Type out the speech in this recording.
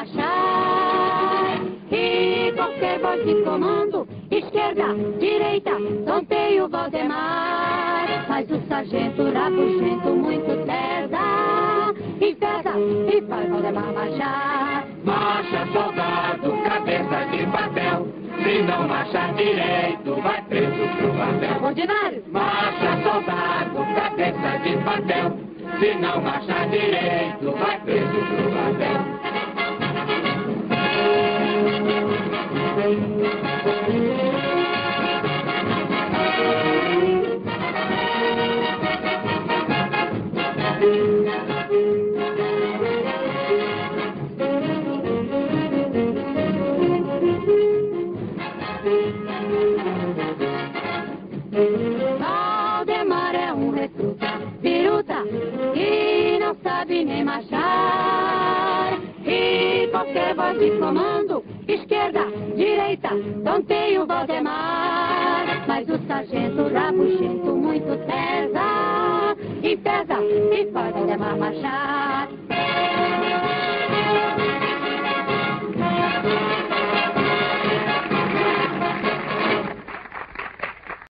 marchar. E qualquer voz de comando, esquerda, direita, tonteio Valdemar. Mas o sargento rabugento muito pesa, e pesa, e faz Valdemar marchar. Marcha, soldado, cabeça de papel. Se não marchar direito, vai preso pro papel. Ordinário! Marcha, soldado, cabeça de papel. Se não marchar direito, vai preso pro papel. Valdemar é um recruta, piruta, que não sabe nem marchar. E qualquer voz de comando, esquerda, direita, tonteio Valdemar. Mas o sargento rabugento muito pesa, e faz Valdemar marchar.